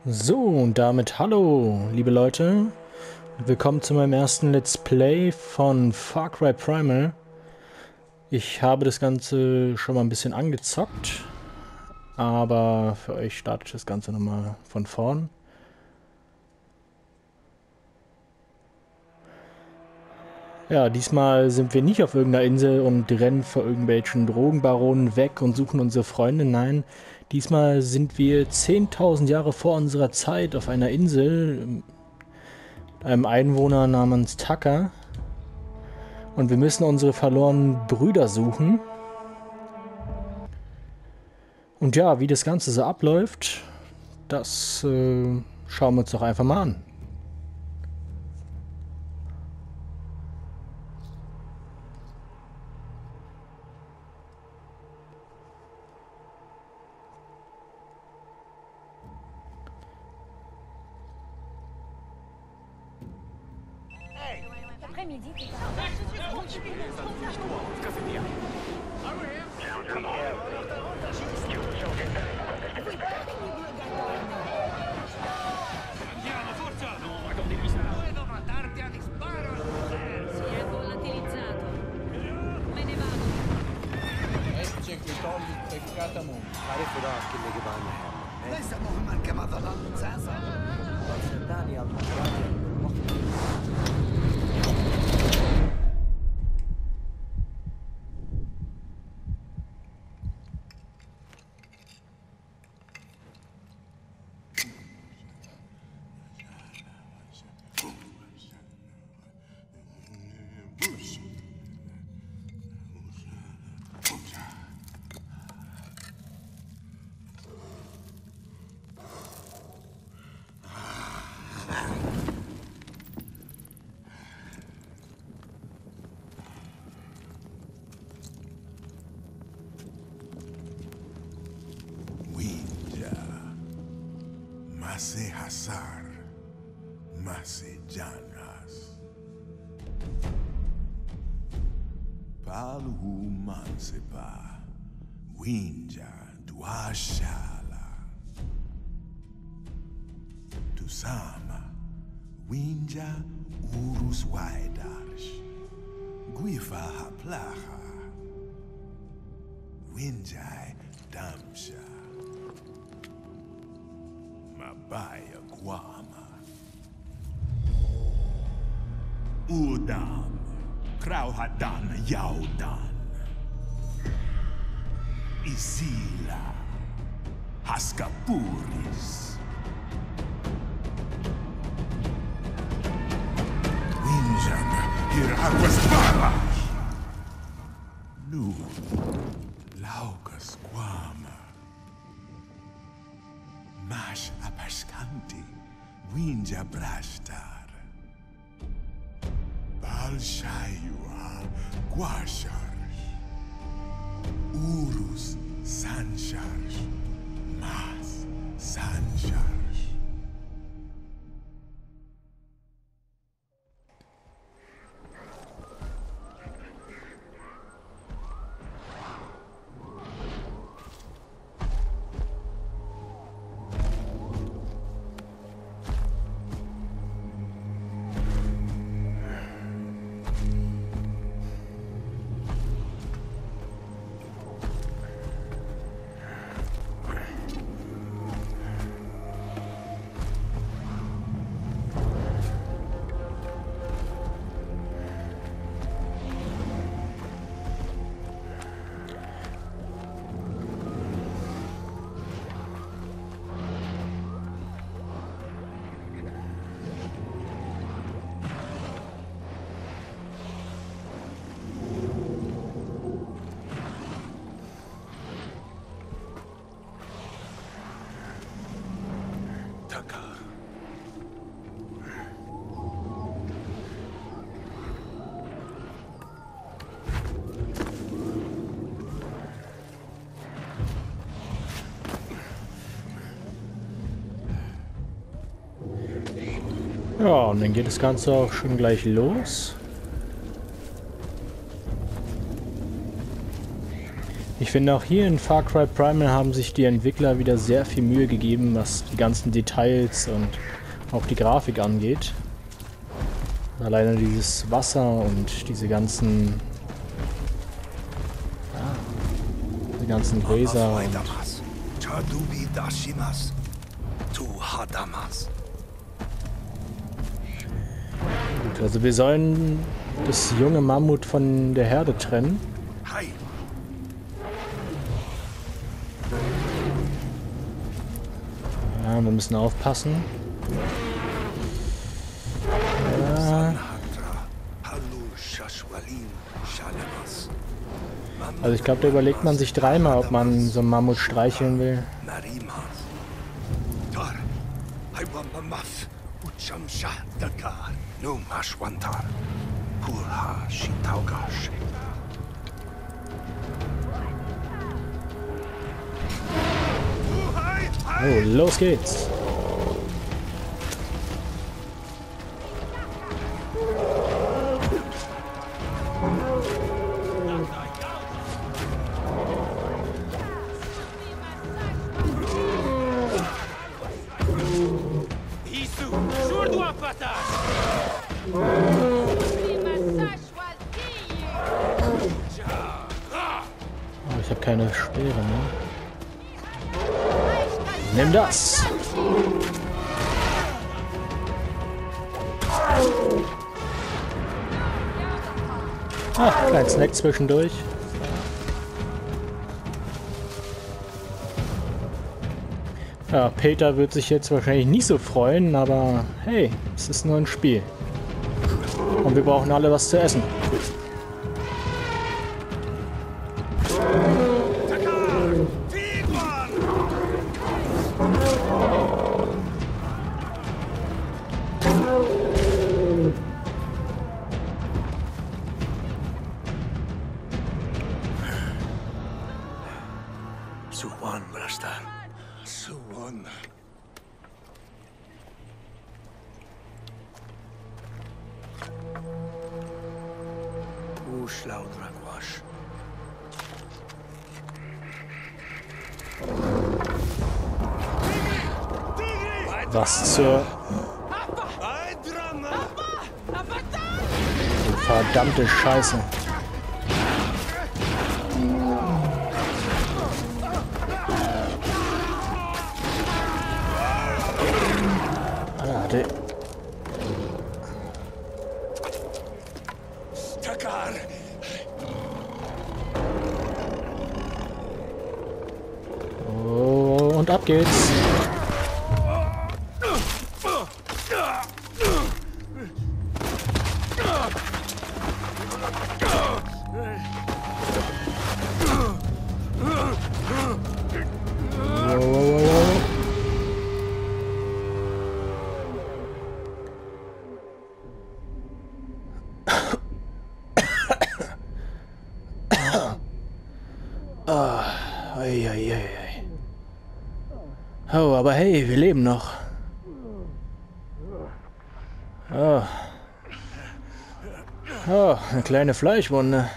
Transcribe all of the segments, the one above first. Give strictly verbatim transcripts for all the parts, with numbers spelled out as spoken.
So, und damit hallo, liebe Leute. Willkommen zu meinem ersten Let's Play von Far Cry Primal. Ich habe das Ganze schon mal ein bisschen angezockt, aber für euch starte ich das Ganze nochmal von vorn. Ja, diesmal sind wir nicht auf irgendeiner Insel und rennen vor irgendwelchen Drogenbaronen weg und suchen unsere Freunde. Nein, diesmal sind wir zehntausend Jahre vor unserer Zeit auf einer Insel mit einem Einwohner namens Tucker. Und wir müssen unsere verlorenen Brüder suchen. Und ja, wie das Ganze so abläuft, das äh, schauen wir uns doch einfach mal an. L'après-midi, t'es Andiamo, forza! No, dove mi sta? Devo matarti a disparo! Si è volatilizzato. Me ne vado. Ecce qui togli peccata mu. عارف ده كل جبان ليس مهما كما ظننت ساسا. صدقني المرة Masih hasar, masih janas. Palu mansepa, winja duashala. Tusama, winja urus waidarsh. Guifa haplaha, winjai damsha. Mabaya Guama Udam Krauhadan Yaudan Isila Haskapuris Winjan Hiraguasparas Nu Laukas Guama Mash Apaskanti, Winja Brashtar, Balshayua, Guashars, Urus Sanshars, Mas Sanshars. Ja, und dann geht das Ganze auch schon gleich los. Ich Ich finde auch hier in Far Cry Primal haben sich die Entwickler wieder sehr viel Mühe gegeben, was die ganzen Details und auch die Grafik angeht. Alleine dieses Wasser und diese ganzen ja, die ganzen Gräser und gut, also wir sollen das junge Mammut von der Herde trennen. Ja, wir müssen aufpassen. Ja. Also ich glaube, da überlegt man sich dreimal, ob man so einen Mammut streicheln will. Oh, los geht's. Oh, ich habe keine Speere, ne? Nimm das! Ah, kleinen Snack zwischendurch. Ja, Peter wird sich jetzt wahrscheinlich nicht so freuen, aber hey, es ist nur ein Spiel. Und wir brauchen alle was zu essen. Suwan, Rasta. Suwan. Uschlaudragwasch. Was zur... Verdammte Scheiße. Ah, der... Oh, und ab geht's. Oh, aber hey, wir leben noch. Oh. Oh, eine kleine Fleischwunde.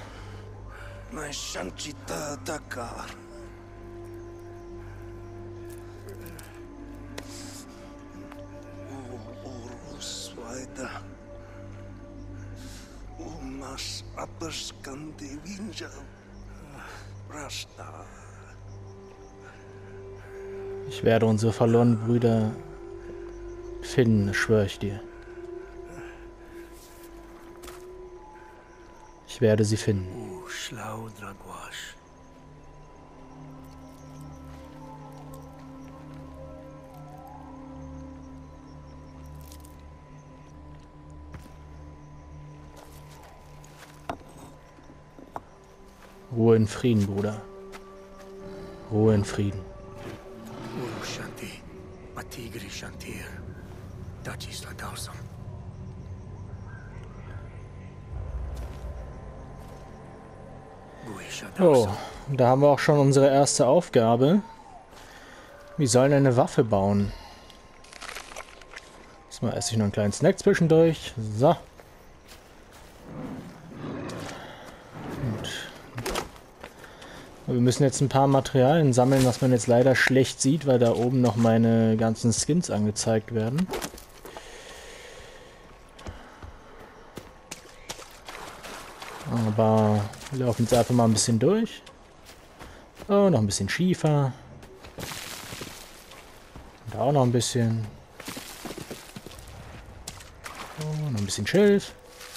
Ich werde unsere verlorenen Brüder finden, das schwöre ich dir. Ich werde sie finden. Ruhe in Frieden, Bruder. Ruhe in Frieden. Oh, da haben wir auch schon unsere erste Aufgabe. Wir sollen eine Waffe bauen. Jetzt mal esse ich noch einen kleinen Snack zwischendurch. So. Und Wir müssen jetzt ein paar Materialien sammeln, was man jetzt leider schlecht sieht, weil da oben noch meine ganzen Skins angezeigt werden. Aber wir laufen jetzt einfach mal ein bisschen durch. Oh, noch ein bisschen Schiefer. Und da auch noch ein bisschen. Oh, noch ein bisschen Schilf.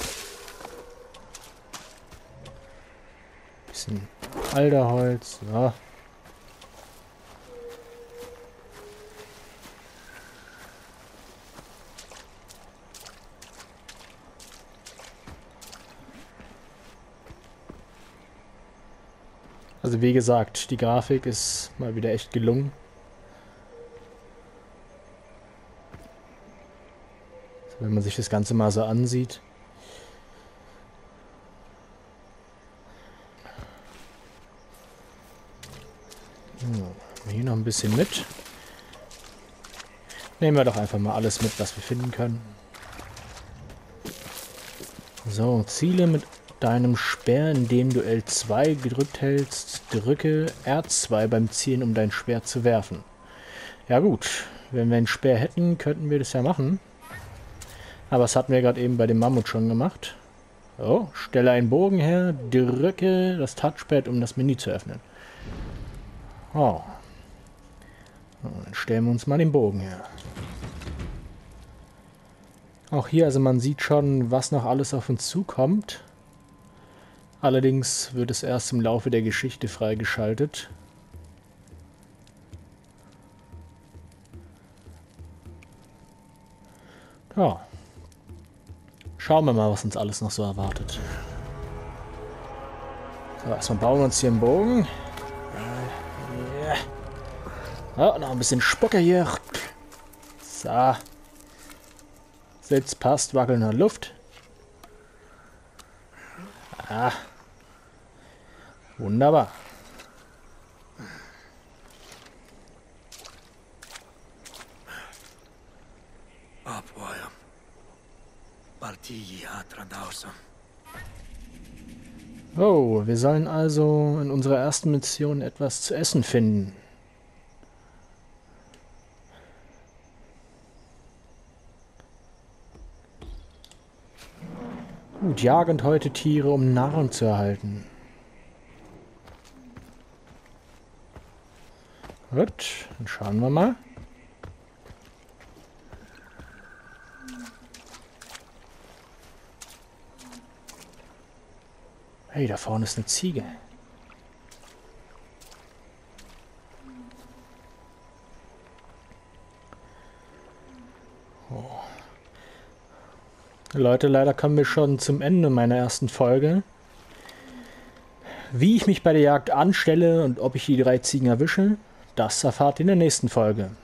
Bisschen Alderholz. Ja. Also wie gesagt, die Grafik ist mal wieder echt gelungen. Also wenn man sich das Ganze mal so ansieht. So, hier noch ein bisschen mit. Nehmen wir doch einfach mal alles mit, was wir finden können. So, Ziele mit deinem Speer, indem du L zwei gedrückt hältst, drücke R zwei beim Zielen, um dein Speer zu werfen. Ja gut, wenn wir einen Speer hätten, könnten wir das ja machen. Aber das hatten wir gerade eben bei dem Mammut schon gemacht. So, stelle einen Bogen her, drücke das Touchpad, um das Menü zu öffnen. Oh. Dann stellen wir uns mal den Bogen her. Auch hier, also man sieht schon, was noch alles auf uns zukommt. Allerdings wird es erst im Laufe der Geschichte freigeschaltet. Ja. Schauen wir mal, was uns alles noch so erwartet. So, erstmal bauen wir uns hier einen Bogen. Ja, noch ein bisschen Spucke hier. So. Sitz passt, wackeln in der Luft. Ah. Wunderbar. Apvoja. Partiji Atradausa. Oh, wir sollen also in unserer ersten Mission etwas zu essen finden. Gut, jagend heute Tiere, um Nahrung zu erhalten. Gut, dann schauen wir mal. Hey, da vorne ist eine Ziege. Oh. Leute, leider kommen wir schon zum Ende meiner ersten Folge. Wie ich mich bei der Jagd anstelle und ob ich die drei Ziegen erwische, das erfahrt ihr in der nächsten Folge.